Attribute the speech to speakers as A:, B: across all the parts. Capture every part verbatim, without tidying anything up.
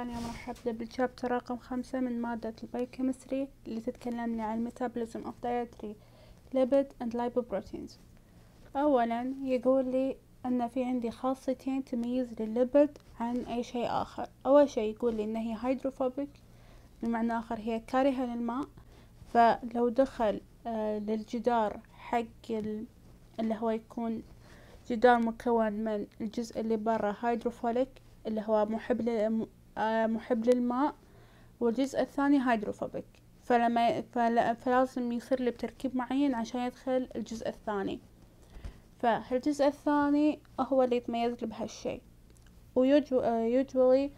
A: اليوم راح أبدأ بالشابتر رقم خمسة من مادة البايوكيمستري اللي تتكلمني عن الميتابوليزم of dietary lipid and lipoproteins. أولا يقول لي أن في عندي خاصيتين تميز للليبيد عن أي شيء آخر. أول شيء يقول لي أن هي هيدروفوبيك، بمعنى آخر هي كارهة للماء، فلو دخل آه للجدار حق اللي هو يكون جدار مكون من الجزء اللي برا هيدروفوليك اللي هو محب لل... محب للماء، والجزء الثاني هيدروفوبيك، فلما فل... فلازم يصير لي بتركيب معين عشان يدخل الجزء الثاني. فالجزء الثاني هو اللي يتميز لي بهالشي، ويوجوالي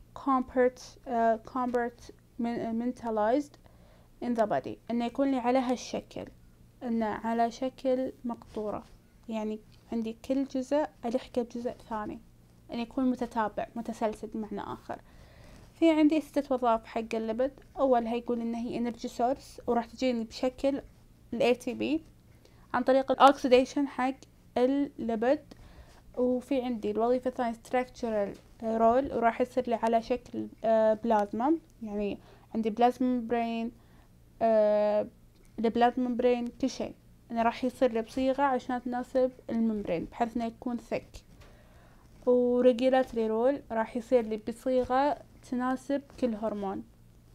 A: compartmentalized in the body، انه يكون لي على هالشكل، انه على شكل مقطورة، يعني عندي كل جزء ألحقه بجزء ثاني، أن يكون متتابع متسلسل بمعنى آخر. في عندي ستة وظائف حق الليبيد. أولها يقول إن هي energy source، وراح تجيني بشكل ال إيه تي بي عن طريق الأكسيديشن حق الليبيد. وفي عندي الوظيفة الثانية structural role، وراح يصير لي على شكل بلازما، يعني عندي بلازما ممبرين، البلازما ممبرين كل شيء انه راح يصير لي بصيغة عشان تناسب الممبرين بحيث انه يكون ثك. وريجيلاتري رول راح يصير لي بصيغة تناسب كل هرمون.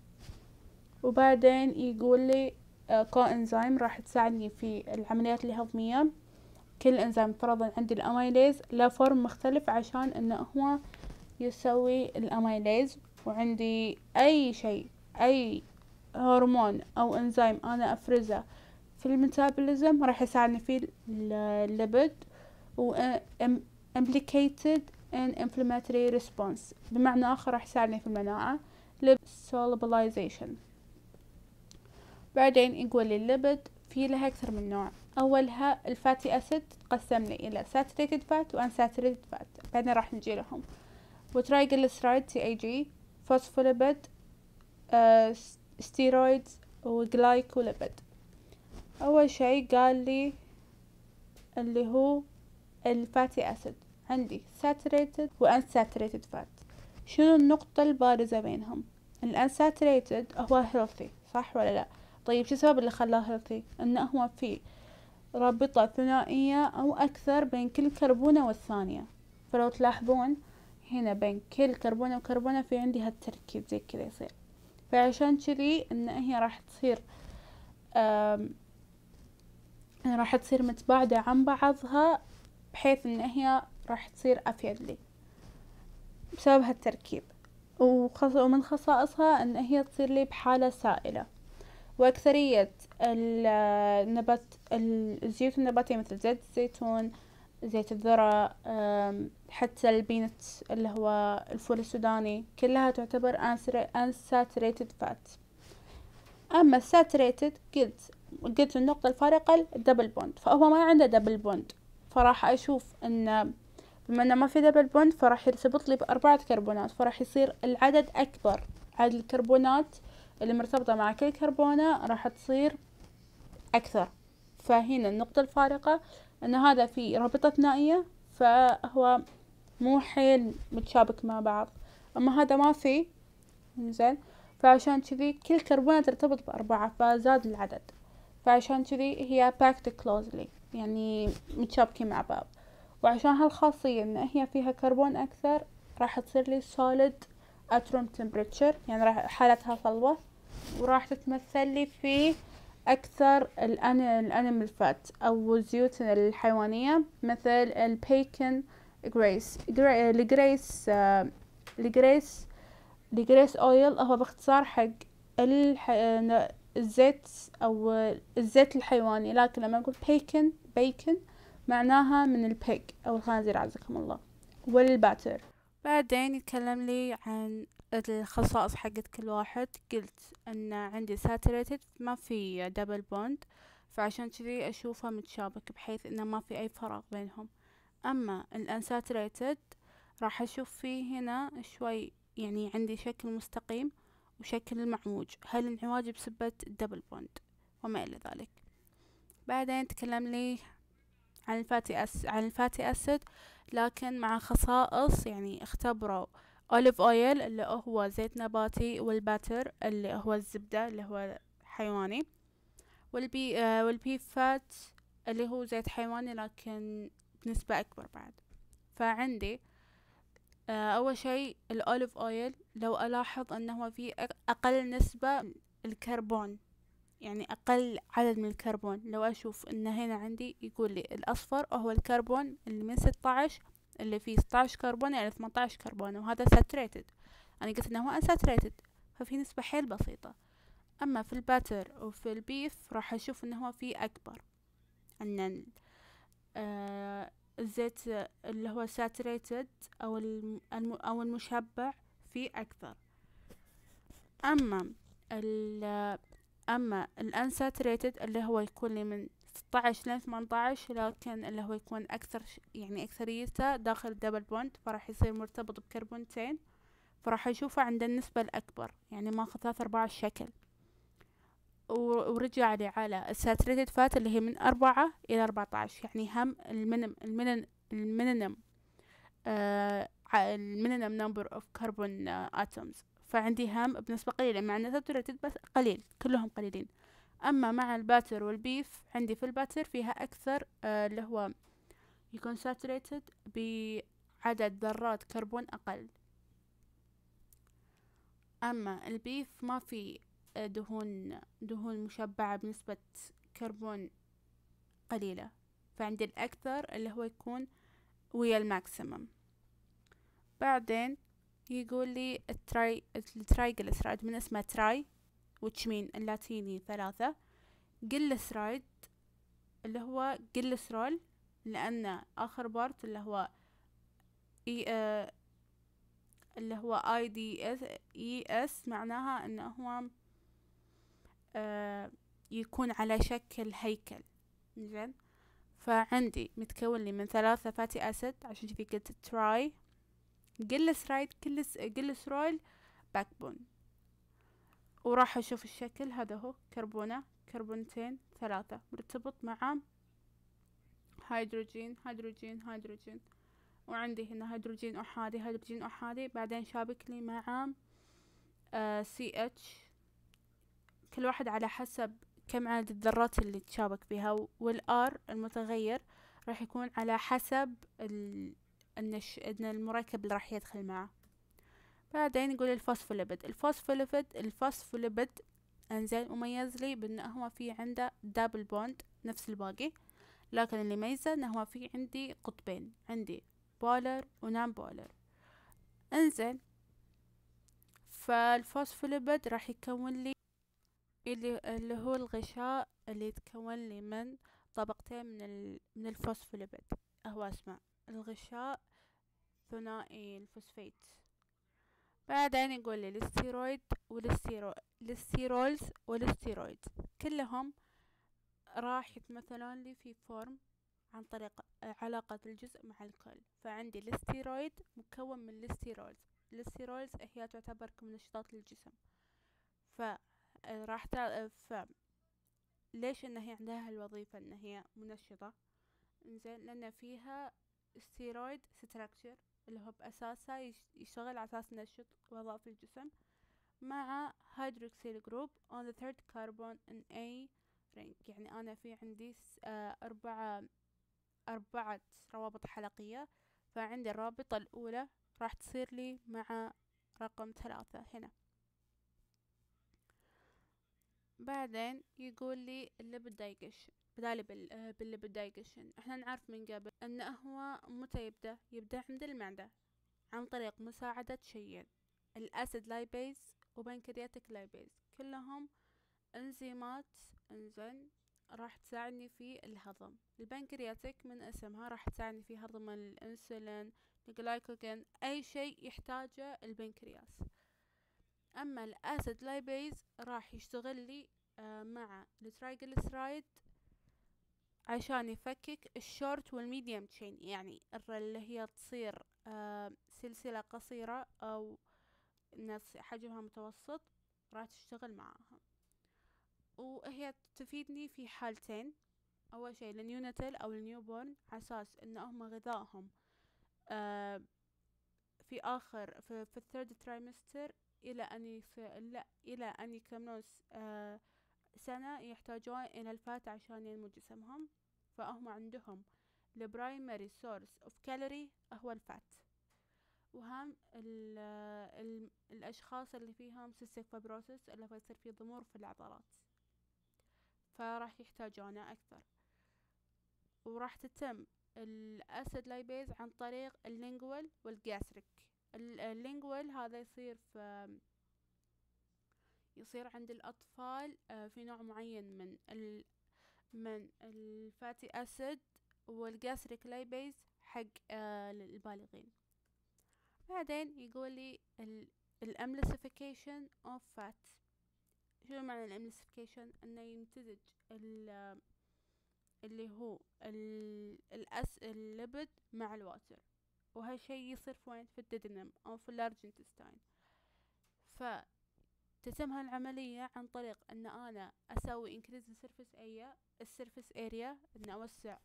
A: وبعدين يقول لي كو انزيم راح تساعدني في العمليات الهضمية. كل انزيم فرضا عندي الاميليز له فورم مختلف عشان انه هو يسوي الاميليز، وعندي اي شيء اي هرمون او انزيم انا افرزه في الميتابوليزم راح يساعدني في الليبيد. و implicated in inflammatory response، بمعنى آخر راح يساعدني في المناعة. lipid solubilization. بعدين يقول لي الليبيد في لها أكثر من نوع. أولها الفاتي أسيد تقسم لي إلى saturated fat و unsaturated fat، بعدين راح نجي لهم. وترايجليسرايد تي اي جي، فوسفوليبيد، ستيرويدز، وجلايكوليبيد. أول شي قال لي اللي هو الفاتي أسيد، عندي saturated و unsaturated fat. شنو النقطة البارزة بينهم؟ ال unsaturated هو healthy، صح ولا لا؟ طيب شو السبب اللي خلاه healthy؟ إنه هو فيه رابطة ثنائية أو أكثر بين كل كربونة والثانية. فلو تلاحظون هنا بين كل كربونة وكربونة في عندي هالتركيب زي كذا يصير، فعشان كذي إن هي راح تصير أم راح تصير متباعدة عن بعضها، بحيث ان هي راح تصير افيد لي بسبب هالتركيب. ومن خصائصها ان هي تصير لي بحالة سائلة. واكثرية النبات الزيوت النباتية مثل زيت الزيتون، زيت الذرة، حتى البينت اللي هو الفول السوداني، كلها تعتبر unsaturated fat. اما الساتريتد قلت قلت النقطة الفارقة الدبل بوند، فهو ما عنده دبل بوند، فراح اشوف ان بما انه ما في دبل بوند فراح يرتبط لي باربعة كربونات، فراح يصير العدد اكبر. عدد الكربونات اللي مرتبطة مع كل كربونة راح تصير اكثر. فهنا النقطة الفارقة ان هذا في رابطة ثنائية، فهو مو حيل متشابك مع بعض، اما هذا ما فيه. زين، فعشان كذي كل كربونة ترتبط بأربعة، فزاد العدد، فعشان كذي هي packed closely، يعني متشابكين مع بعض. وعشان هالخاصية ان هي فيها كربون اكثر راح تصير لي solid at room temperature، يعني راح حالتها صلبة، وراح تتمثل لي في اكثر الانيمال فات او الزيوت الحيوانية، مثل البيكن جريس الجريس الجريس الجريس اويل، هو باختصار حق الح... الزيت او الزيت الحيواني، لكن لما نقول بيكن بيكن معناها من البيج او الخنزير عزكم الله. والباتر بعدين يتكلم لي عن الخصائص حقت كل واحد. قلت ان عندي ساتوريتد ما في دبل بوند، فعشان كذي اشوفه متشابك بحيث انه ما في اي فراغ بينهم. اما الانساتوريتد راح اشوف فيه هنا شوي، يعني عندي شكل مستقيم وشكل معوج، هالانعواج بسبة الدبل بوند وما إلى ذلك. بعدين تكلم لي عن الفاتي أس عن الفاتي أسيد، لكن مع خصائص، يعني اختبروا اوليف اويل اللي هو زيت نباتي، والباتر اللي هو الزبدة اللي هو حيواني، والبي آه والبيف فات اللي هو زيت حيواني لكن بنسبة اكبر بعد. فعندي آه اول شيء الاوليف اويل، لو الاحظ انه في اقل نسبة الكربون، يعني اقل عدد من الكربون. لو اشوف ان هنا عندي يقول لي الاصفر هو الكربون اللي من ستة عشر، اللي فيه ستة عشر كربون يعني ثمانية عشر كربون، وهذا ساتريتد. انا قلت انه هو انساتريتد، ففي نسبة حيل بسيطة. اما في الباتر وفي البيف راح اشوف انه هو في اكبر، ان آه الزيت اللي هو ساتريتد او الم او المشبع فيه اكثر. اما ال اما الانساتريتد اللي هو يكون لي من ستة عشر لين ثمانية عشر، لكن اللي هو يكون اكثر يعني اكثريته داخل الدبل بوند، فراح يصير مرتبط بكربونتين، فراح اشوفه عند النسبة الاكبر، يعني ماخذ ثلاثة ارباع الشكل. ورجع لي على الساتريتد فات اللي هي من أربعة إلى أربعة عشر، يعني هم المينيم المينيم المينيم آه المينيم نمبر اوف كربون اتومز. فعندي هم بنسبة قليلة، مع ان الساتريتد بس قليل، كلهم قليلين. اما مع الباتر والبيف، عندي في الباتر فيها اكثر آه اللي هو يكون ساتريتد بعدد ذرات كربون اقل. اما البيف ما في دهون دهون مشبعة بنسبة كربون قليلة، فعندي الأكثر اللي هو يكون ويا الماكسيمم. بعدين يقول لي التراي الترايجليسرايد، من اسمه تراي وتشمين اللاتيني ثلاثة. جليسرايد اللي هو جليسرول، لأن آخر بارت اللي هو إي آه اللي هو اي دي اس اي اس معناها انه هو آه يكون على شكل هيكل. زين، فعندي متكون لي من ثلاثة فاتي اسيد، عشان كذي قلت تراي جليسرايد جلس جليسرول باكبون. وراح اشوف الشكل هذا، هو كربونة كربونتين ثلاثة مرتبط مع هيدروجين هيدروجين هيدروجين، وعندي هنا هيدروجين احادي هيدروجين احادي، بعدين شابك لي مع آه سي اتش، كل واحد على حسب كم عدد الذرات اللي تشابك بها. والآر المتغير راح يكون على حسب ال... النش... ان المركب اللي راح يدخل معه. بعدين يقول الفوسفوليبيد الفوسفوليبيد الفوسفوليبيد انزين، مميز لي بانه هو في عنده دبل بوند نفس الباقي، لكن اللي يميزه انه هو في عندي قطبين، عندي بولر ونان بولر. انزين، فالفوسفوليبيد راح يكون لي اللي, اللي هو الغشاء اللي يتكون لي من طبقتين من ال... من الفوسفوليبيد، هو اسمه الغشاء ثنائي الفوسفيت. بعدين يقول لي الستيرويد والستيرو الستيرولز والستيرويد كلهم راح يتمثلون لي في فورم عن طريق علاقة الجزء مع الكل. فعندي الستيرويد مكون من الستيرولز، الستيرولز هي تعتبر كمنشطات للجسم. ف راح تع... ف ليش ان هي عندها الوظيفة ان هي منشطة؟ انزين، لان فيها ستيرويد ستراكشر اللي هو باساسه يشتغل على اساس نشط وظائف الجسم، مع hydroxyl group on the third carbon in A ring. يعني انا في عندي آه اربعة اربعة روابط حلقية، فعندي الرابطة الاولى راح تصير لي مع رقم ثلاثة هنا. بعدين يقول لي الليبيد دايجيشن، بدالي بال بالليبيد دايجيشن احنا نعرف من قبل انه هو متى يبدأ يبدأ عند المعدة عن طريق مساعدة شيئين، الاسيد لايبيز وبنكرياتيك لايبيز، كلهم انزيمات انزين راح تساعدني في الهضم. البنكرياتيك من اسمها راح تساعدني في هضم الانسولين الجلايكوجين، اي شيء يحتاجه البنكرياس. اما الاسيد لايبيز راح يشتغل لي آه مع الترايجليسرايد عشان يفكك الشورت والميديوم تشين، يعني اللي هي تصير آه سلسلة قصيرة او ناس حجمها متوسط، راح تشتغل معاها. وهي تفيدني في حالتين، اول شيء النيوناتل او النيوبورن، عساس ان هم غذائهم آه في آخر في, في الثيرد ترايمستر إلى أن يصير لا إلى أن يكملون آه سنة يحتاجون إلى الفات عشان ينمو جسمهم. فهم عندهم البرايمري سورس اوف كالوري هو الفات. وهم ال ال الأشخاص اللي فيهم سيستيك فايبروسيس اللي يصير فيه ضمور في العضلات فراح يحتاجونه أكثر. وراح تتم الأسيد لايبيز عن طريق اللينجوال والجاستريك. اللينجوال هذا يصير في يصير عند الأطفال في نوع معين من ال من الفاتي أسيد، والجاستريك لايبيز حق البالغين. بعدين يقول لي الاملسيفيكيشن اوف فات. شو معنى الاملسيفيكيشن؟ انه يمتزج اللي هو الأس الليبد مع الواتر، وهالشي يصير في وين؟ في الديدنم او في اللارج انتستاين. فتتم هالعملية عن طريق ان انا اسوي انكريز السيرفس اريا السيرفس اريا ان اوسع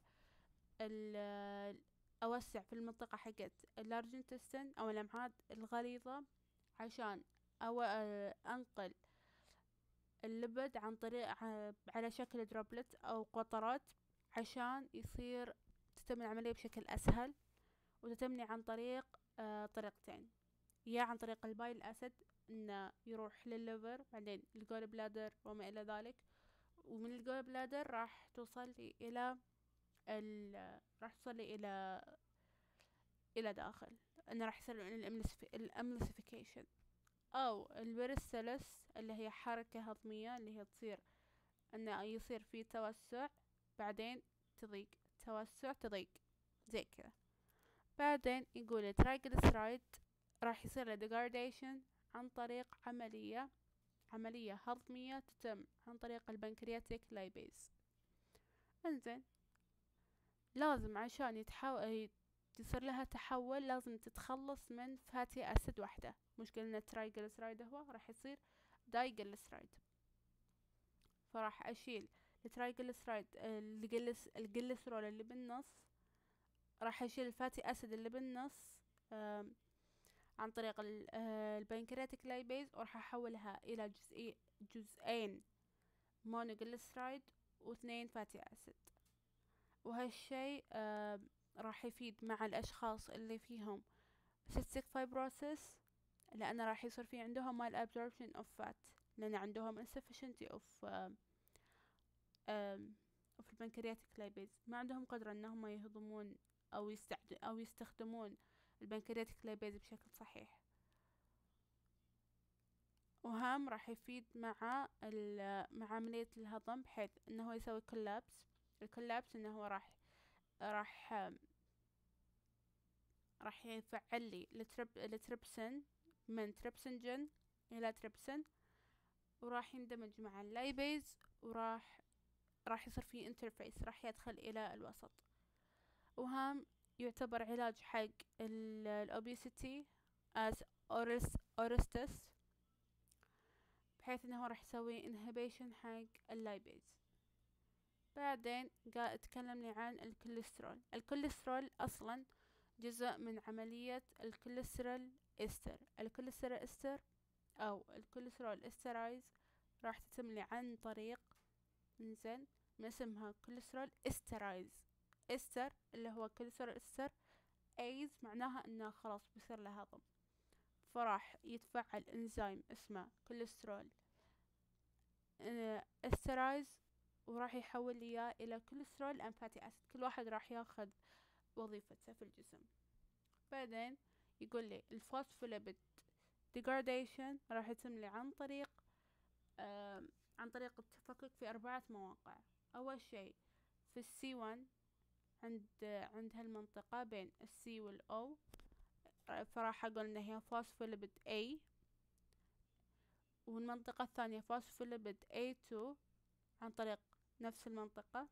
A: اوسع في المنطقة حقت اللارج انتستين او الامعاء الغليظة عشان أو انقل اللبد عن طريق على شكل دروبلت او قطرات عشان يصير تتم العملية بشكل اسهل. وتتمني عن طريق آه طريقتين، يا عن طريق البايل اسيد انه يروح للليفر بعدين الجول بلادر وما الى ذلك، ومن الجول بلادر راح توصل لي الى ال راح توصل لي الى الى داخل انه راح يصير الاملسيفيكيشن. او البريستلس اللي هي حركة هضمية اللي هي تصير انه يصير في توسع بعدين تضيق توسع تضيق زي كذا. بعدين يقول الترايجليسرايد راح يصير له degradation عن طريق عملية عملية هضمية تتم عن طريق البنكرياتيك لايبيز. انزين لازم عشان يتحول يصير لها تحول لازم تتخلص من فاتي أسيد واحدة. مش قلنا الترايجليسرايد هو راح يصير دايجليسرايد، فراح أشيل الترايجليسرايد الجلس الجليسرول اللي بالنص، راح أشيل الفاتي أسيد اللي بالنص عن طريق البنكرياتيك لايبيز، وراح أحولها إلى جزئي جزئين مونوجليسرايد واثنين فاتي أسيد. وهالشي راح يفيد مع الأشخاص اللي فيهم cystic fibrosis، لأن راح يصير في عندهم mal absorption of fat، لأن عندهم insufficiency of of البنكرياتيك لايبيز، ما عندهم قدرة أنهم يهضمون أو يستعد أو يستخدمون البنكرياتيك لايبيز بشكل صحيح. وهم راح يفيد مع مع عملية الهضم بحيث أنه يسوي كولابس. الكولابس أنه راح راح راح يفعل لي الترب التريبسين من تريبسنجين إلى تريبسين، وراح يندمج مع اللايبيز، وراح راح يصير فيه انترفيس راح يدخل إلى الوسط. وهم يعتبر علاج حق الأوبيسيتي as أورستس، بحيث انه راح يسوي inhibition حق اللايبيز. بعدين قاعد اتكلم لي عن الكوليسترول. الكوليسترول اصلا جزء من عملية الكوليسترول استر. الكوليسترول استر او الكوليسترول استرايز راح تتم لي عن طريق انزين من اسمها كوليسترول استرايز. استر اللي هو كوليسترول استر، ايز معناها انه خلاص بيصير له هضم، فراح يتفعل انزيم اسمه كوليسترول استرايز وراح يحول لي اياه الى كوليسترول ان فاتي اسيد. كل واحد راح ياخذ وظيفته في الجسم. بعدين يقول لي الفوسفوليبيد degradation راح يتم لي عن طريق آه عن طريق التفكك في أربعة مواقع. أول شيء في السي واحد عند عند هالمنطقة بين السي والأو، فراح أقول إن هي فوسفوليبيد A. والمنطقة الثانية فوسفوليبيد إيه اثنين عن طريق نفس المنطقة.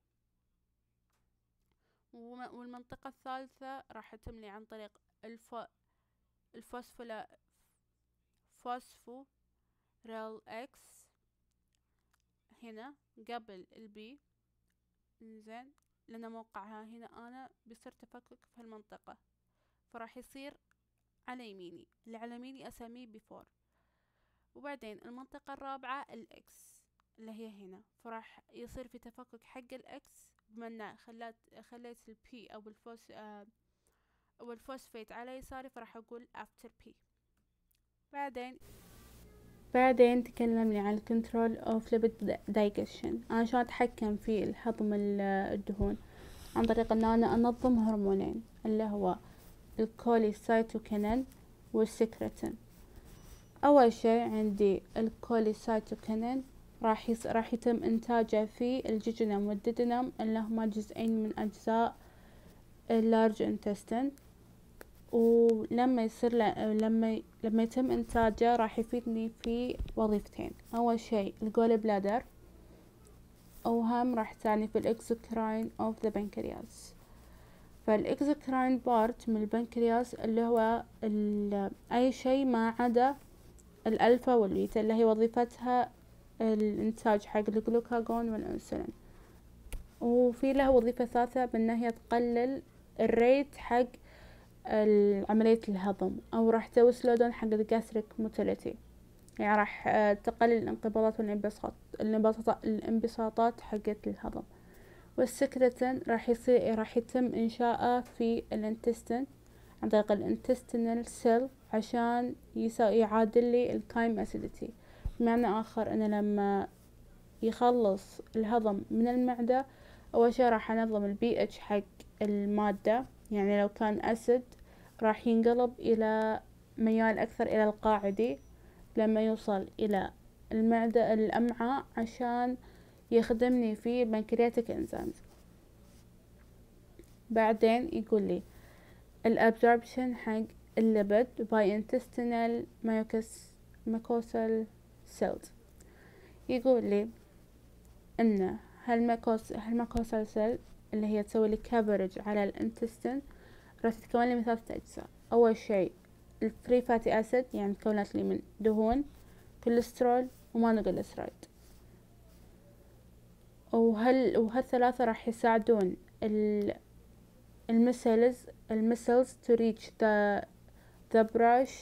A: والمنطقة الثالثة راح تتم لي عن طريق الفو الفوسفولا فوسفو ريل اكس هنا قبل البي. زين لأن موقعها هنا أنا بيصير تفكك في هالمنطقة، فراح يصير على يميني، اللي على يميني أسميه بيفور. وبعدين المنطقة الرابعة الإكس اللي هي هنا، فراح يصير في تفكك حق الإكس، بما أن خلت خليت البي أو الفوس آه أو الفوسفيت على يساري، فراح أقول after P. بعدين بعدين تكلمني عن الكنترول اوف ليبيد دايجيشن. انا شلون اتحكم في الهضم الدهون؟ عن طريق ان انا انظم هرمونين اللي هو الكوليسايتوكينين والسكرتين. اول شيء عندي الكوليسايتوكينين راح يص... راح يتم انتاجه في الجيجنم والديدنم اللي هما جزئين من اجزاء اللارج انتستين. ولما يصير ل... لما ي... لما يتم انتاجه راح يفيدني في وظيفتين. اول شيء الجول بلادر، او هم راح تعني في الاكزوكراين اوف ذا بنكرياس. فالاكزوكراين بارت من البنكرياس اللي هو ال... اي شيء ما عدا الالفا والبيتا اللي هي وظيفتها الانتاج حق الجلوكاجون والانسولين. وفي لها وظيفة ثالثة بأنها هي تقلل الريت حق عملية الهضم، أو راح تسوي سلودون حق الجاستريك موتيليتي، يعني راح تقلل الانقباضات والانبساط الانبساطات حقت الهضم. والسكرتين راح يصير راح يتم إنشاءه في الانتستين عن طريق الانتستينال سيل عشان يعادل لي الكايم اسيديتي. بمعنى آخر أنه لما يخلص الهضم من المعدة، أول شي راح أنظم البي اتش حق المادة، يعني لو كان أسد راح ينقلب إلى ميال أكثر إلى القاعدي لما يوصل إلى المعدة الأمعاء عشان يخدمني في بنكرياتيك انزيمز. بعدين يقول لي الابزوربشن حق الليبيد باي intestinal mucosal cells. يقول لي ان هالميكوس هالميكوسال سيل اللي هي تسوي لي كفرج على الانتستين راح تتكون لي من ثلاثة اجزاء. اول شيء الفري فاتي اسيد، يعني تكونت لي من دهون، كوليسترول ومونوغليسرايد. وهل وهالثلاثة راح يساعدون المسلز المسلز to reach the the brush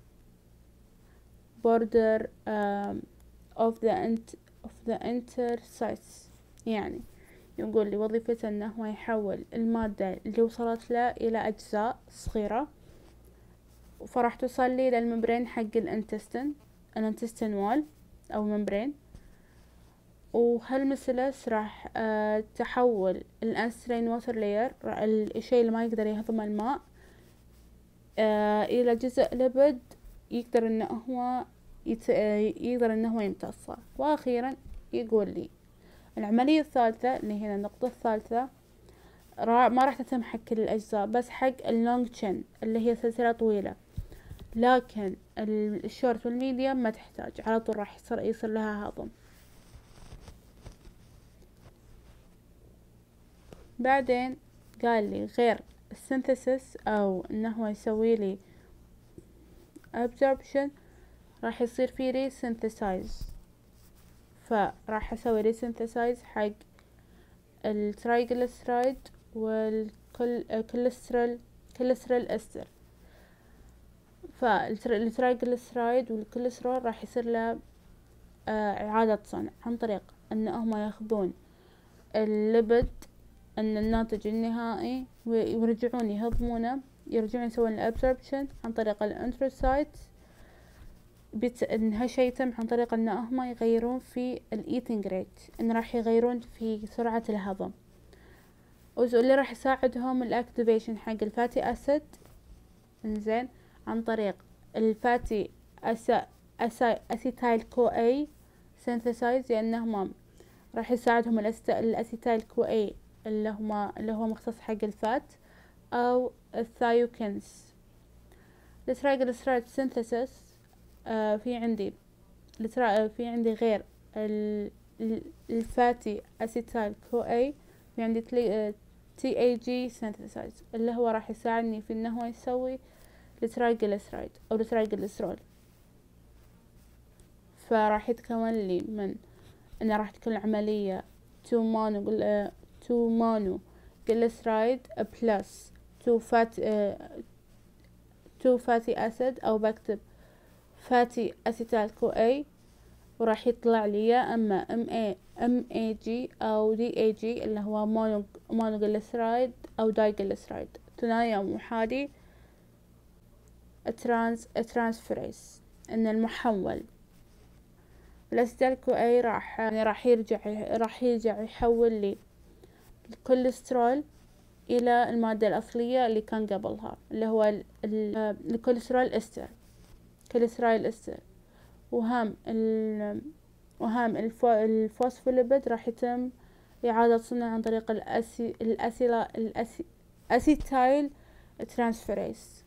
A: border um, of the ent of the interstices. يعني يقول لي وظيفته انه هو يحول المادة اللي وصلت له الى اجزاء صغيرة، فراح توصل لي للممبرين حق الانتستين الانتستين وول او ممبرين. وهالمسلس راح أه تحول الانسترين ووتر لاير، الشيء اللي ما يقدر يهضم الماء، أه الى جزء لبد يقدر انه هو يت... يقدر انه هو يمتصه. واخيرا يقول لي العملية الثالثة اللي هنا النقطة الثالثة را... ما راح تتم حق كل الاجزاء، بس حق اللونج تشين اللي هي سلسلة طويلة، لكن الشورت والميديم ما تحتاج، على طول راح يصير يصير لها هضم. بعدين قال لي غير السينثيسيس او انه هو يسوي لي absorption، راح يصير في ري سينثيسايز، فراح اسوي ري سينثيسايز حق الترايجليسرايد والكوليسترول كوليسترول استر. فالترايجليسرايد والكوليسترول راح يصير له اعادة صنع عن طريق ان هم ياخذون الليبيد ان الناتج النهائي ويرجعون يهضمونه، يرجعون يسوون الابسوربشن عن طريق الانتروسايت. بت... ان هالشي يتم عن طريق ان هم يغيرون في الايتنج ريت، ان راح يغيرون في سرعة الهضم. واللي راح يساعدهم الاكتيفيشن حق الفاتي اسيد، انزين، عن طريق الفاتي أسا... أسا... اسيتايل كو اي سينثيسايز، لانهم راح يساعدهم الأست... الاسيتايل كو اي اللي هما اللي هو مختص حق الفات، او الثايوكينز. الترايجليسرايد سينثيسيس آه في عندي الترا... في عندي غير ال... الفاتي اسيتايل كو اي، في عندي تلي... تي اي جي سينثيسايز اللي هو راح يساعدني في انه هو يسوي الترايجليسرايد او الترايجليسرول. فراح يتكون لي من انه راح تكون العملية تو مانو تو مانو جليسرايد بلس تو فات تو fatty acid أو بكتب fatty acetyl CoA، وراح يطلع لي يا اما ام اي ام اي جي او دي اي جي اللي هو مونو مونوجليسرايد او دايجليسرايد، ثنائي او محادي ترانس ترانسفيريز، ان المحول. الاسيتال كو اي راح يعني راح يرجع راح يرجع يحول لي الكوليسترول الى المادة الاصلية اللي كان قبلها، اللي هو الكوليسترول استر كوليسترول استر. وهم ال وهم الفوسفوليبيد راح يتم إعادة صنعه عن طريق الأسي الأسيلا الأسي أسيتايل ترانسفيريز.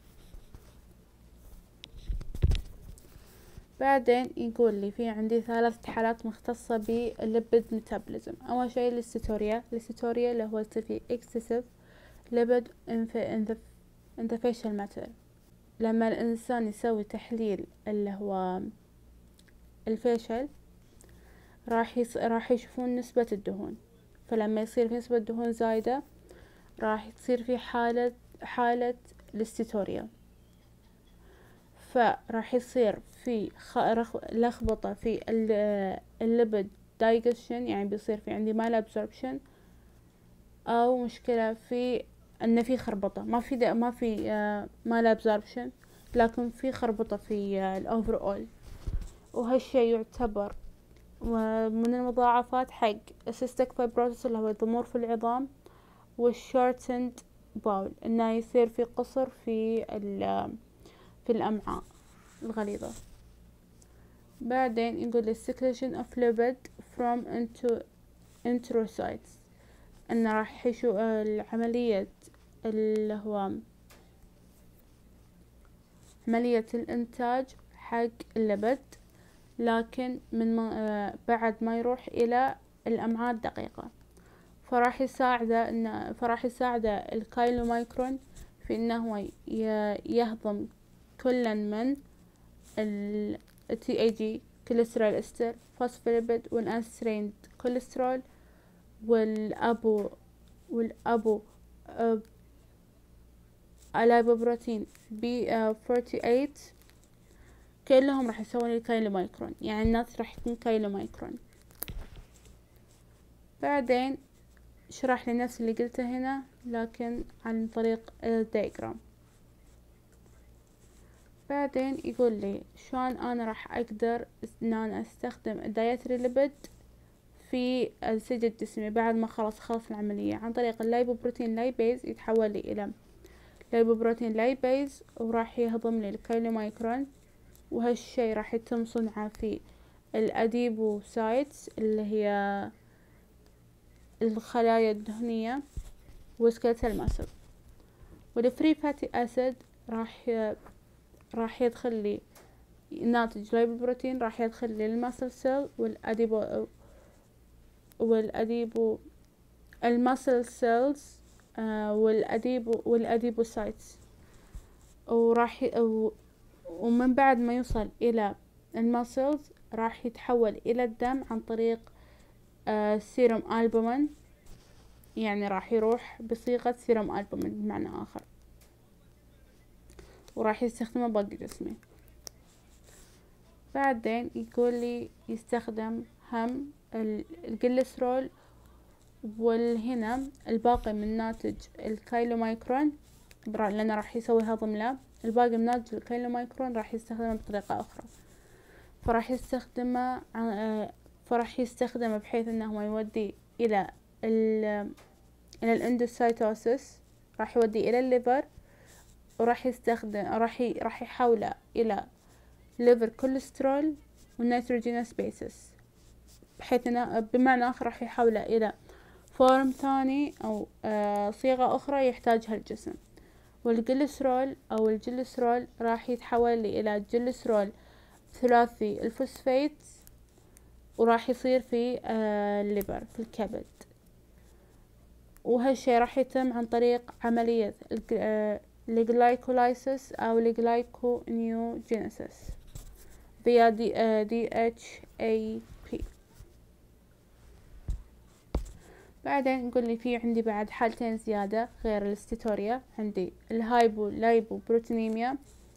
A: بعدين يقول لي في عندي ثلاث حالات مختصة بالليبيد ميتابوليزم. أول شيء الستوريا الستوريا اللي هو في excessive lipid in the facial matter. لما الإنسان يسوي تحليل اللي هو الفيشل راح يص... راح يشوفون نسبة الدهون، فلما يصير في نسبة دهون زايدة راح تصير في حالة حالة الاستيتوريا، فراح يصير في خ... رخ... لخبطة في الليبيد دايجيشن، يعني بيصير في عندي مال ابزوربشن، او مشكلة في ان في خربطة، ما في دا... ما في مال ابزوربشن لكن في خربطة في الاوفر اول، وهالشي يعتبر من المضاعفات حق السيستيك فايبروسيس اللي هو ضمور في العظام، والشورتند باول انه يصير في قصر في في الامعاء الغليظة. بعدين يقول السكريشن اوف ليبيد فروم انتو انتروسايتس، انه راح يشو العملية اللي هو عملية الانتاج حق الليبيد، لكن من ما بعد ما يروح الى الامعاء الدقيقة، فراح يساعده انه فراح يساعده الكايلومايكرون في انه يهضم كلا من ال تي اي جي كوليسترول استر فوسفوليبيد والانستريند كوليسترول والابو والابو الايبوبروتين بي أربعة وأربعين، كلهم راح يسوون الكايلومايكرون، يعني الناس راح يكون كايلومايكرون. بعدين شرح لي نفس اللي قلته هنا لكن عن طريق الدايجرام. بعدين يقول لي شلون انا راح اقدر ان انا استخدم الدايتري ليبيد في السجل الجسمي بعد ما خلص خلص العملية، عن طريق اللايبوبروتين لايبيز يتحول لي الى لايبوبروتين لايبيز، وراح يهضم لي الكايلومايكرون، وهالشي راح يتم صنعه في الاديبوسايتس اللي هي الخلايا الدهنية وسكيلتال ماسل. والفري فاتي اسيد راح ي... راح يدخل لي ناتج لايبوبروتين، راح يدخل لي الماسل سيل والاديبو والاديبو الماسل سيلز آه والاديبو والاديبوسايتس، وراح ي... و... ومن بعد ما يوصل الى الماسلز راح يتحول الى الدم عن طريق آه سيروم البومين، يعني راح يروح بصيغة سيروم البومين بمعنى اخر، وراح يستخدمه باقي جسمي. بعدين يقول لي يستخدم هم الجليسرول، والهنا الباقي من ناتج الكايلومايكرون لأنه راح يسوي هضم له، الباقي من ناتج الكايلومايكرون راح يستخدمه بطريقة أخرى، فراح يستخدمه فراح يستخدمه بحيث أنه يودي إلى ال إلى الاندوسايتوسيس، راح يودي إلى الليفر، وراح يستخدم راح ي... راح يحوله إلى ليفر كوليسترول والنيتروجينوس بيسس، بحيث أنه بمعنى آخر راح يحوله إلى فورم ثاني أو آه صيغة أخرى يحتاجها الجسم. والجليسرول أو الجليسرول راح يتحول لي إلى جليسرول ثلاثي الفوسفات، وراح يصير في آه الليفر في الكبد، وهالشي راح يتم عن طريق عملية الجلايكولايسيس أو الجلايكونيوجينيسيس via دي اتش اي بي. بعدين نقول لي في عندي بعد حالتين زيادة غير الاستيتوريا، عندي الهايبو لايبو بروتينيميا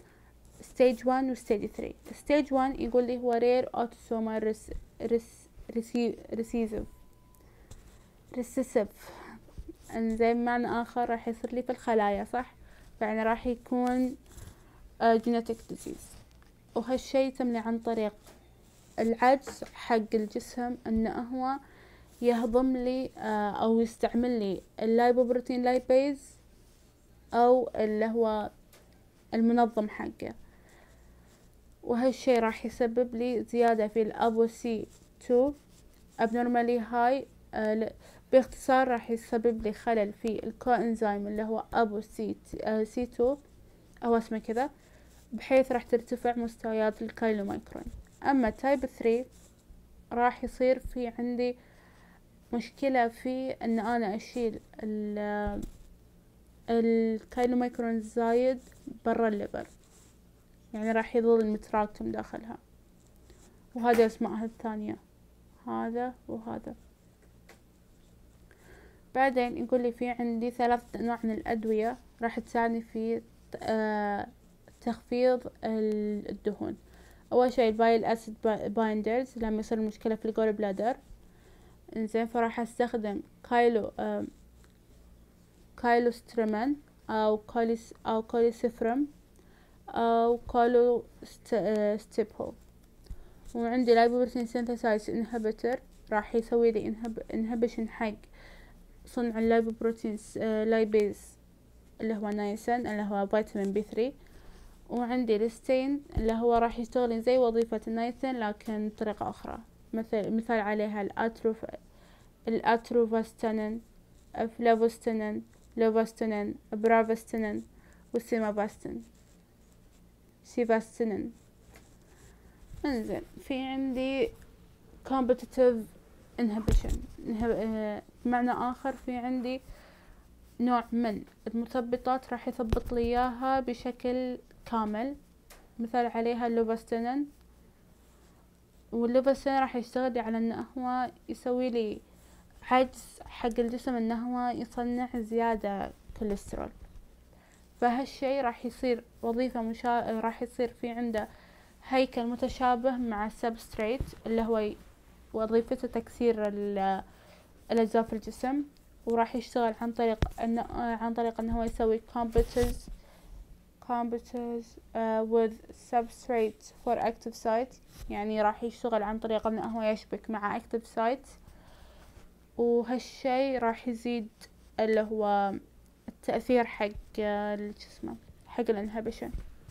A: ستيج واحد وستيج ثلاثة. ستيج واحد يقول لي هو رير اوتوسومال ريس ريس ريسيسيف ريسيسيف انزين، بمعنى اخر راح يصير لي في الخلايا، صح؟ يعني راح يكون جينيتك ديزيز، وهالشي يتم عن طريق العجز حق الجسم انه هو يهضم لي او يستعمل لي اللايبوبروتين لايبيز او اللي هو المنظم حقه، وهالشي راح يسبب لي زيادة في الابو سي تو abnormally high. آه باختصار راح يسبب لي خلل في الكوانزيم اللي هو ابو سي آه سي تو او اسمه كذا، بحيث راح ترتفع مستويات الكايلومايكرون. اما تايب ثلاثة راح يصير في عندي مشكلة في ان انا اشيل الكايلومايكرون الزايد برا الليفر، يعني راح يظل متراكم داخلها، وهذا اسمائها الثانية، هذا وهذا. بعدين يقول لي في عندي ثلاثة انواع من الادوية راح تساعدني في آه تخفيض الدهون. اول شيء البايل اسيد بايندرز لما يصير المشكلة في الجول بلادر، انزين فراح استخدم كايلو آه كايلوسترمان او كوليس او كوليسيفرم او كولو ستيبل. وعندي لايبوبروتين سينثيسايز انهبيتر راح يسوي لي انهبيشن حق صنع اللايبوبروتين لايبيز اللي هو نايسن اللي هو فيتامين بي ثلاثة. وعندي الستين اللي هو راح يشتغل زي وظيفة النايسن لكن بطريقة أخرى، مثل مثال عليها الأتروف الأتروفاستانين، فلافوستانين، لوفاستانين، برافاستانين، والسيمافاستين سيفاستانين. انزين في عندي competitive inhibition، بمعنى آخر في عندي نوع من المثبطات راح يثبط لي إياها بشكل كامل، مثال عليها اللوفاستانين. واللوفاستانين راح يشتغل لي على انه هو يسوي لي عجز حق الجسم انه هو يصنع زيادة كوليسترول، فهالشي راح يصير وظيفة مشا... راح يصير في عنده هيكل متشابه مع السبستريت اللي هو وظيفته تكسير الأجزاء في الجسم، وراح يشتغل عن طريق أنه عن طريق أنه هو يسوي competitors competitors uh, with substrate for active site، يعني راح يشتغل عن طريق أنه هو يشبك مع active site، وهالشي راح يزيد اللي هو التأثير حق الجسم حق الانهبيشن.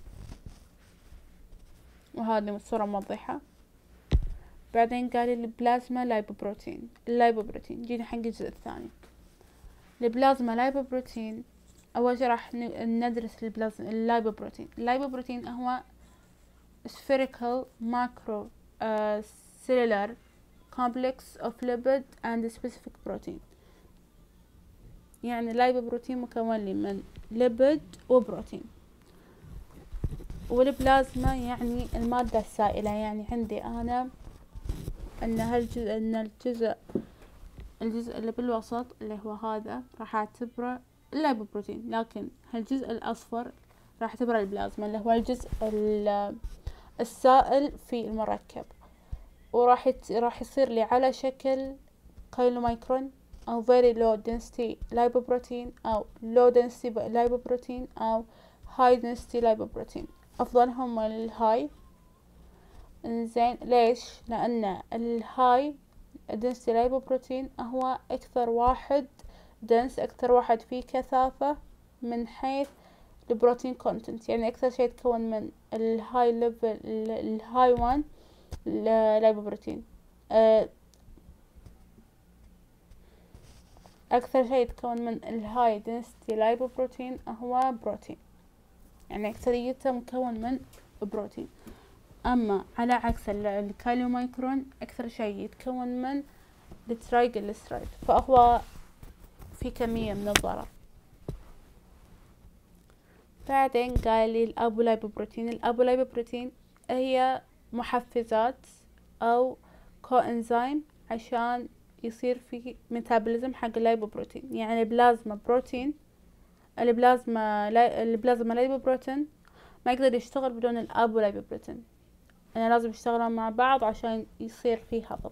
A: وهذه الصورة موضحة. بعدين قال البلازما لايبوبروتين. اللايبوبروتين جينا حق الجزء الثاني. البلازما لايبوبروتين أول شي راح ندرس البلازما اللايبوبروتين. اللايبوبروتين هو spherical macro uh, cellular complex of lipid and specific protein. يعني اللايبوبروتين مكون لي من ليبيد وبروتين. والبلازما يعني المادة السائلة، يعني عندي أنا أن هالجزء أن الجزء الجزء اللي بالوسط اللي هو هذا راح أعتبره اللايبوبروتين، لكن هالجزء الأصفر راح أعتبره البلازما اللي هو الجزء السائل في المركب، وراح يت... راح يصير لي على شكل كايلومايكرون أو very low density lipoprotein أو low density lipoprotein أو high density lipoprotein. أفضلهم الهاي. إنزين ليش؟ لأن الهاي density lipoprotein هو أكثر واحد dense، أكثر واحد فيه كثافة من حيث البروتين كونتنت، يعني أكثر شيء يتكون من الهاي ليفل الهاي وان لايبوبروتين، أكثر شيء يتكون من الهاي density لايبوبروتين هو بروتين، يعني أكثريته مكون من بروتين. أما على عكس الكايلومايكرون أكثر شيء يتكون من الترايجليسرايد، فهو في كمية من الضرر. بعدين قال لي الأبولايبوبروتين. الأبولايبوبروتين هي محفزات أو كوإنزيم عشان يصير في ميتابوليزم حق اللايبوبروتين، يعني البلازما بروتين البلازما لاي... البلازما لايبوبروتين ما يقدر يشتغل بدون الاب واللايبوبروتين، انا لازم يشتغلون مع بعض عشان يصير في هضم.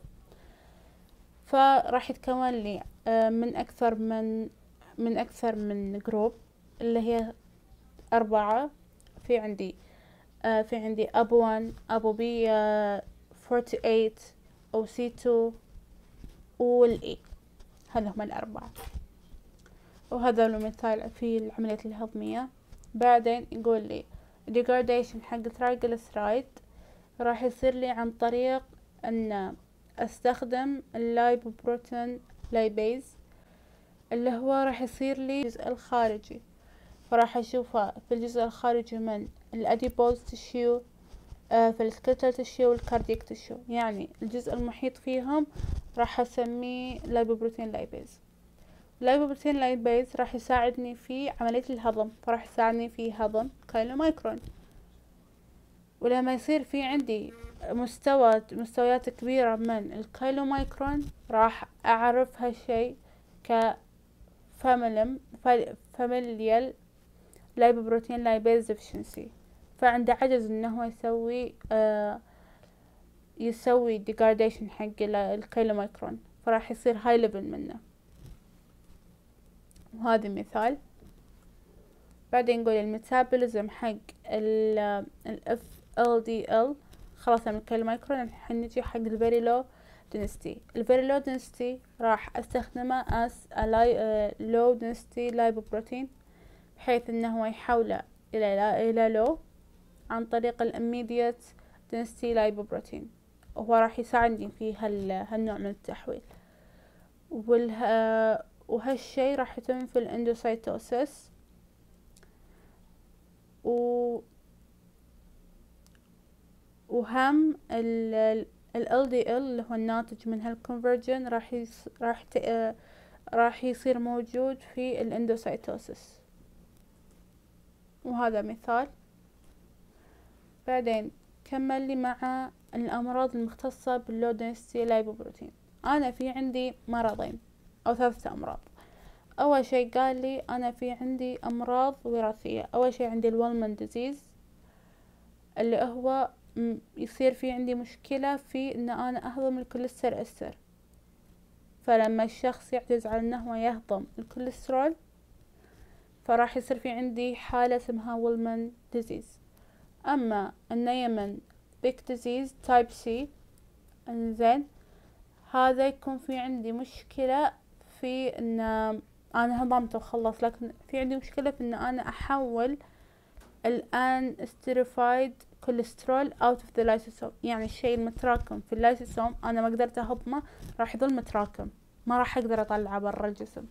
A: فراح يتكون لي من اكثر من من اكثر من جروب اللي هي اربعة. في عندي في عندي ابو واحد، ابو بي ثمانية وأربعين، او سي اثنين، والاي. هذا هم الاربعة، وهذا له مثال في العملية الهضمية. بعدين يقول لي degradation حق ترايجليسرايد راح يصير لي عن طريق ان استخدم اللايبوبروتين لايبيز، اللي هو راح يصير لي الجزء الخارجي. فراح اشوفه في الجزء الخارجي من الاديبوز تشيو، آه في السكيلتال تشيو والكاردياك تشيو، يعني الجزء المحيط فيهم راح اسميه لايبوبروتين لايبيز. اللايبوبروتين لايبيز راح يساعدني في عملية الهضم، فراح يساعدني في هضم كايلومايكرون. ولما يصير في عندي مستوى مستويات كبيرة من الكايلومايكرون راح أعرف هالشي ك فاميلم فاميليال لايبوبروتين لايبيز ديفشنسي. فعنده عجز انه هو يسوي آه يسوي ديجارديشن حق الكايلومايكرون، فراح يصير هاي ليفل منه. وهذا مثال. بعدين نقول الميتابوليزم حق ال اف ال دي ال. خلاص من الكايلومايكرون الحين نجي حق الفيري لو density. الفيري لو density راح استخدمه as a low density lipoprotein، بحيث انه هو يحوله الى الى low عن طريق ال immediate density lipoprotein، وهو راح يساعدني في هال هالنوع من التحويل. وله وهالشي راح يتم في الاندوسيتوسيس. و وهم ال ال إل دي إل اللي هو الناتج من هالكونفرجن راح يص... راح ت... راح يصير موجود في الاندوسيتوسيس، وهذا مثال. بعدين كمل لي مع الأمراض المختصة باللو دنسيتي لايبوبروتين. أنا في عندي مرضين أو ثلاثة أمراض. أول شيء قال لي أنا في عندي أمراض وراثية. أول شيء عندي الولمان ديزيز، اللي هو يصير في عندي مشكلة في ان انا اهضم الكوليستر استر، فلما الشخص يعجز على انه يهضم الكوليسترول فراح يصير في عندي حالة اسمها وولمان ديزيز. اما النيمن بيك ديزيز تايب سي، انزين، هذا يكون في عندي مشكلة في ان انا هضمته وخلص، لكن في عندي مشكلة في ان انا احول الان استيريفايد كوليسترول out of the lysosome، يعني الشيء المتراكم في اللايسوسوم انا ما قدرت اهضمه راح يظل متراكم، ما راح اقدر اطلعه برا الجسم.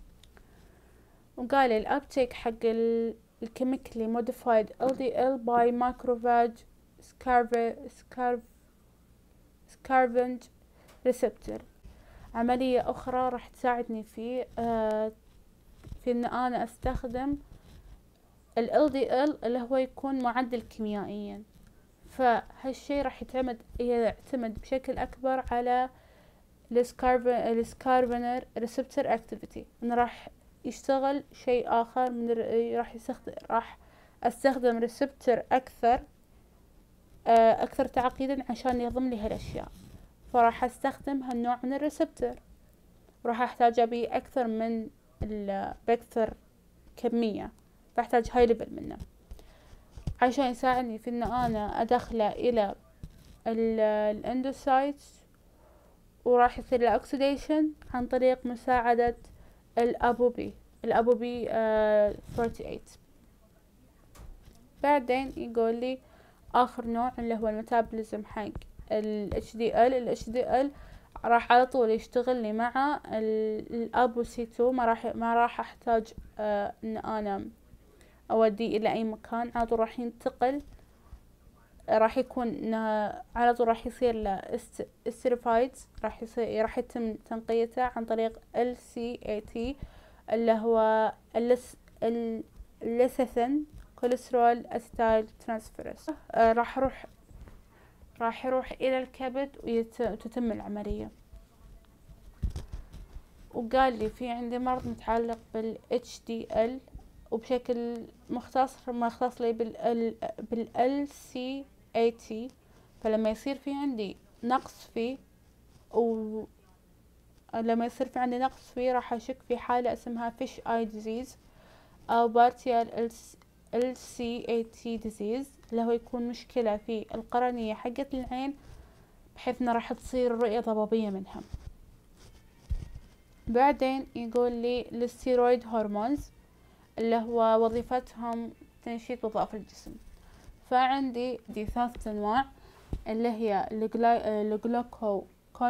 A: وقال الابتيك حق الكيميكلي موديفايد إل دي إل by macrophage scavenge receptor، عملية اخرى راح تساعدني في آه في ان انا استخدم ال إل دي إل اللي هو يكون معدل كيميائيا. فهالشي راح يعتمد يعتمد بشكل اكبر على السكارفنر ريسبتور اكتيفيتي، انه راح يشتغل شيء اخر من راح يستخدم راح استخدم ريسبتور اكثر اكثر تعقيدا عشان يضم لي هالاشياء، فراح استخدم هالنوع من الريسبتور، وراح احتاج ابي اكثر من باكثر كمية، فاحتاج هاي ليفل منه عشان يساعدني في ان انا ادخله الى الاندوسايتس، وراح يصير له اوكسيديشن عن طريق مساعدة الابوبي الابوبي ثمانية وأربعين. بعدين يقول لي اخر نوع اللي هو الميتابوليزم حق ال إتش دي إل. ال إتش دي إل راح على طول يشتغل لي مع الابو سي اثنين، ما راح ما راح احتاج آه ان انا اوديه الى اي مكان، على طول راح ينتقل، راح يكون على طول راح يصير له استيريفايد، راح يصير راح يتم تنقيته عن طريق ال سي إيه تي اللي هو الليثين كوليسترول اسيتايل ترانسفيرس. آه راح يروح راح يروح الى الكبد وتتم العملية. وقال لي في عندي مرض متعلق بال إتش دي إل وبشكل مختصر مختص لي بال بال سي إيه تي. فلما يصير في عندي نقص فيه، و لما يصير في عندي نقص فيه راح أشك في حالة اسمها fish eye disease أو partial إل سي إيه تي disease، اللي هو يكون مشكلة في القرنية حقة العين بحيث انه راح تصير الرؤية ضبابية منها. بعدين يقول لي الستيرويد هرمونز اللي هو وظيفتهم تنشيط وظائف الجسم. فعندي دي ثلاثة انواع اللي هي الجلوكو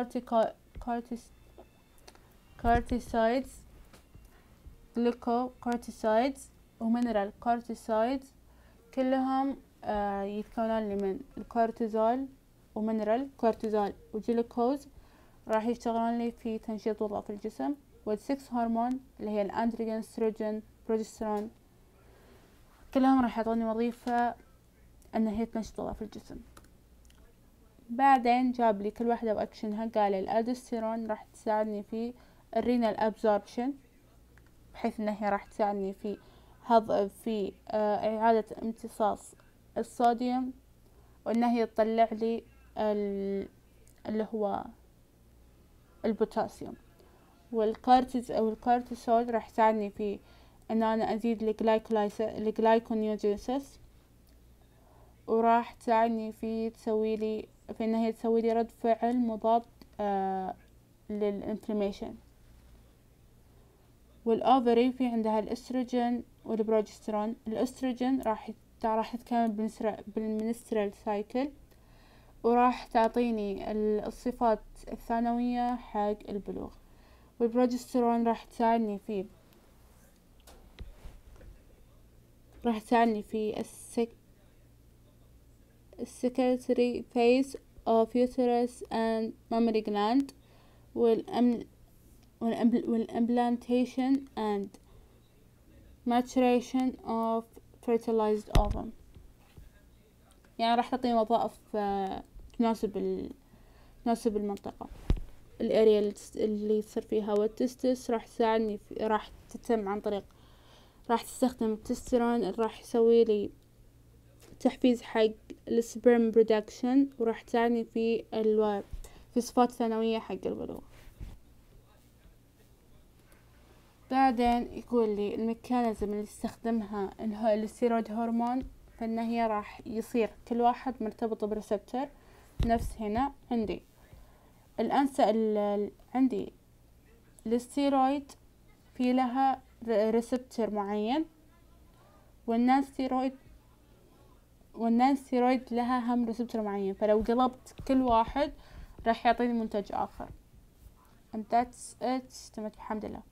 A: كورتيسايدز، جلوكو كورتيسايدز ومينرال كورتيسايدز، كلهم آه يتكونون لي من الكورتيزول ومينرال كورتيزول وجلوكوز، راح يشتغلون لي في تنشيط وظائف الجسم. والسكس هرمون اللي هي الاندروجين، استروجين، بروجسترون، كلهم راح يعطوني وظيفة ان هي تنشط وظائف الجسم. بعدين جاب لي كل واحدة واكشنها. قال الالدوستيرون راح تساعدني في الرينال ابزوربشن، بحيث ان هي راح تساعدني في هض في آه اعادة امتصاص الصوديوم، وان هي تطلع لي اللي هو البوتاسيوم. والكورتيز او الكورتيسول راح تساعدني في ان انا ازيد الجلايكونيوجينيسيس، وراح تساعدني في تسوي لي في ان هي تسوي لي رد فعل مضاد آه للانفلاميشن. والاوفري في عندها الاستروجين والبروجسترون. الاستروجين راح راح تتكلم بالمنسترال سايكل، وراح تعطيني الصفات الثانوية حق البلوغ. والبروجسترون راح تساعدني في راح تساعدني في السك السكرتري phase of uterus and mammary gland والأم والimplantation and maturation of fertilized ovum. يعني راح تعطيني وظائف تناسب ال... تناسب المنطقة الاريا اللي يصير فيها. والتستس راح تساعدني في... راح تتم عن طريق راح تستخدم التستيرون، راح يسوي لي تحفيز حق السبرم برودكشن، وراح تساعدني في الو... في صفات ثانوية حق البلوغ. بعدين يقول لي الميكانيزم اللي يستخدمها الستيرويد هرمون، فإن هي راح يصير كل واحد مرتبط بريسبتر. نفس هنا عندي الأنسة ال... عندي الستيرويد في لها ريسبتر معين، والنان ستيرويد والنان ستيرويد لها هم ريسبتر معين. فلو قلبت كل واحد راح يعطيني منتج آخر. and that's it. تمت بحمد الله.